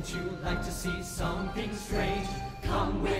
Wouldn't you like to see something strange? Come with